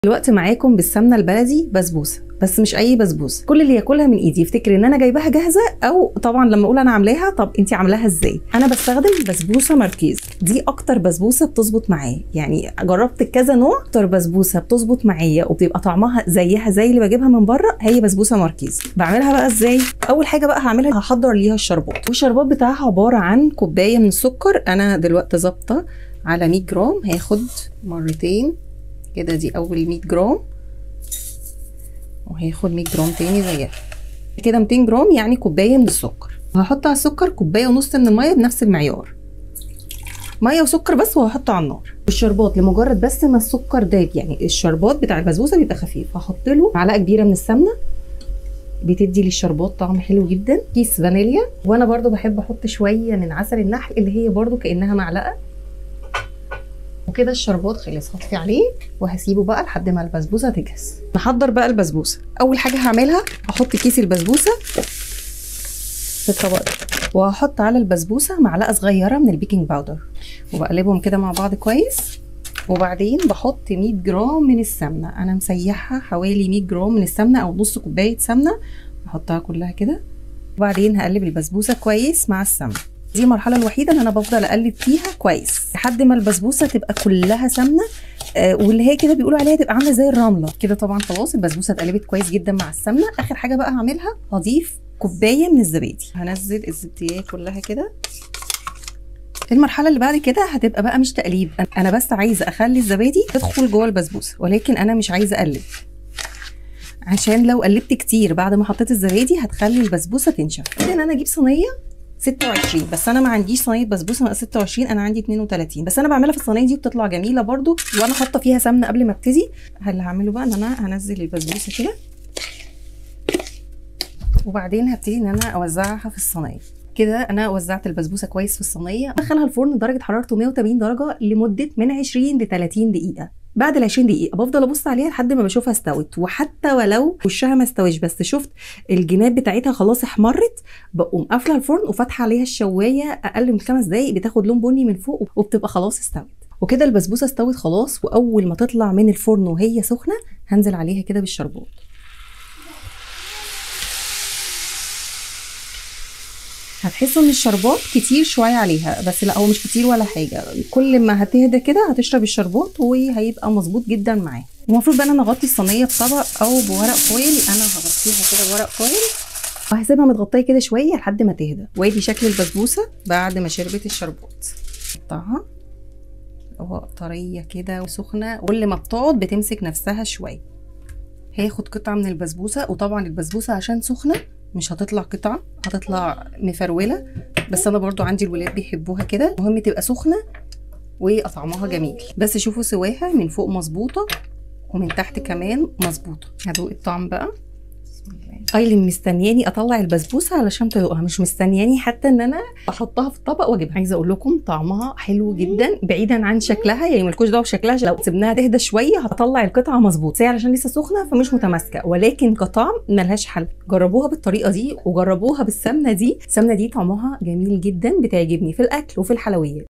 دلوقتي معاكم بالسمنه البلدي بسبوسه، بس مش اي بسبوسه. كل اللي ياكلها من ايدي يفتكر ان انا جايباها جاهزه، او طبعا لما اقول انا عاملاها طب انت عاملاها ازاي. انا بستخدم بسبوسه ماركيز، دي اكتر بسبوسه بتظبط معايا، يعني جربت كذا نوع، اكتر بسبوسه بتظبط معايا وبتبقى طعمها زيها زي اللي بجيبها من بره هي بسبوسه ماركيز. بعملها بقى ازاي؟ اول حاجه بقى هعملها هحضر ليها الشربات، والشربات بتاعها عباره عن كوبايه من السكر. انا دلوقتي ظابطه على 100 جرام، هاخد مرتين كده، دي اول 100 جرام، وهاخد 100 جرام تاني زيها كده، 200 جرام يعني كوبايه من السكر. وهحط على السكر كوبايه ونص من الميه بنفس المعيار، ميه وسكر بس، وهحطه على النار. الشربات لمجرد بس ما السكر داب، يعني الشربات بتاع البسبوسه بيبقى خفيف، هحط له معلقه كبيره من السمنه، بتدي للشربات طعم حلو جدا. كيس فانيليا، وانا برده بحب احط شويه من عسل النحل اللي هي برده كانها معلقه. وكده الشربات خلص، هطفي عليه وهسيبه بقى لحد ما البسبوسه تجهز. نحضر بقى البسبوسه. اول حاجه هعملها هحط كيس البسبوسه في الطبق ده، وهحط على البسبوسه معلقه صغيره من البيكنج باودر، وبقلبهم كده مع بعض كويس. وبعدين بحط 100 جرام من السمنه، انا مسيحها حوالي 100 جرام من السمنه او نص كوبايه سمنه، بحطها كلها كده. وبعدين هقلب البسبوسه كويس مع السمنه. دي المرحله الوحيده اللي انا بفضل اقلب فيها كويس لحد ما البسبوسه تبقى كلها سمنه، واللي هي كده بيقولوا عليها تبقى عامله زي الرمله كده. طبعا خلاص البسبوسه اتقلبت كويس جدا مع السمنه. اخر حاجه بقى هعملها هضيف كوبايه من الزبادي، هنزل الزبديه كلها كده. المرحله اللي بعد كده هتبقى بقى مش تقليب، انا بس عايزه اخلي الزبادي تدخل جوه البسبوسه، ولكن انا مش عايزه اقلب، عشان لو قلبت كتير بعد ما حطيت الزبادي هتخلي البسبوسه تنشف. كده ان انا اجيب صينيه 26، بس انا ما عنديش صينيه بسبوسه مقاس 26، انا عندي 32، بس انا بعملها في الصينيه دي بتطلع جميله برده، وانا حاطه فيها سمنه قبل ما ابتدي. اللي هعمله بقى ان انا هنزل البسبوسه كده، وبعدين هبتدي ان انا اوزعها في الصينيه كده. انا وزعت البسبوسه كويس في الصينيه، ادخلها الفرن درجه حرارته 180 درجه لمده من 20 ل 30 دقيقه. بعد ال 20 دقيقه بفضل ابص عليها لحد ما بشوفها استوت، وحتى ولو وشها ما استويش بس شفت الجناب بتاعتها خلاص احمرت، بقوم قافله الفرن وفاتحه عليها الشوايه اقل من 5 دقايق، بتاخد لون بني من فوق وبتبقى خلاص استوت. وكده البسبوسه استوت خلاص. واول ما تطلع من الفرن وهي سخنه هنزل عليها كده بالشربات. هتحسوا ان الشربات كتير شويه عليها، بس لا هو مش كتير ولا حاجه، كل ما هتهدى كده هتشرب الشربات وهيبقى مظبوط جدا معاه. المفروض بقى انا اغطي الصينيه بطبق او بورق فويل، انا هغطيها كده بورق فويل وهسيبها متغطيه كده شويه لحد ما تهدى. وادي شكل البسبوسه بعد ما شربت الشربات. قطعها هو طريه كده وسخنه، كل ما بتقعد بتمسك نفسها شويه. هاخد قطعه من البسبوسه، وطبعا البسبوسه عشان سخنه مش هتطلع قطعه، هتطلع مفروله، بس انا برضو عندي الولاد بيحبوها كده، المهم تبقى سخنه وطعمها جميل. بس شوفوا سواها من فوق مظبوطه ومن تحت كمان مظبوطه. هدوق الطعم بقى. ايلين مستنياني اطلع البسبوسه علشان تدوقها، مش مستنياني حتى ان انا احطها في الطبق واجيبها. عايزه اقول لكم طعمها حلو جدا بعيدا عن شكلها، يعني مالكوش دعوه بشكلها، لو سيبناها تهدى شويه هتطلع القطعه مظبوط، ساعه علشان لسه سخنه فمش متماسكه، ولكن كطعم ملهاش حل. جربوها بالطريقه دي وجربوها بالسمنه دي، السمنه دي طعمها جميل جدا، بتعجبني في الاكل وفي الحلويات.